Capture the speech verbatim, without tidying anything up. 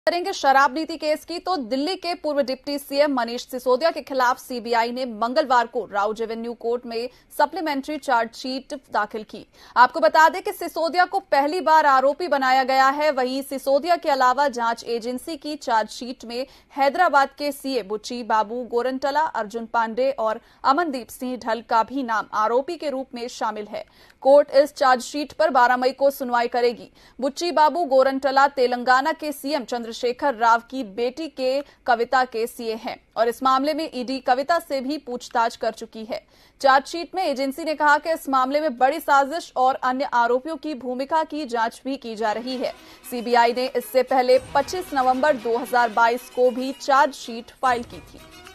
करेंगे शराब नीति केस की। तो दिल्ली के पूर्व डिप्टी सीएम मनीष सिसोदिया के खिलाफ सीबीआई ने मंगलवार को राउज एवेन्यू कोर्ट में सप्लीमेंट्री चार्जशीट दाखिल की। आपको बता दें कि सिसोदिया को पहली बार आरोपी बनाया गया है। वहीं सिसोदिया के अलावा जांच एजेंसी की चार्जशीट में हैदराबाद के सीए बुच्ची बाबू गोरंटला, अर्जुन पांडे और अमनदीप सिंह ढल का भी नाम आरोपी के रूप में शामिल है। कोर्ट इस चार्जशीट पर बारह मई को सुनवाई करेगी। बुच्ची बाबू गोरंटला तेलंगाना के सीएम चंद्रशेखर राव की बेटी के कविता के सीए हैं और इस मामले में ईडी कविता से भी पूछताछ कर चुकी है। चार्जशीट में एजेंसी ने कहा कि इस मामले में बड़ी साजिश और अन्य आरोपियों की भूमिका की जांच भी की जा रही है। सीबीआई ने इससे पहले पच्चीस नवंबर दो हज़ार बाईस को भी चार्जशीट फाइल की थी।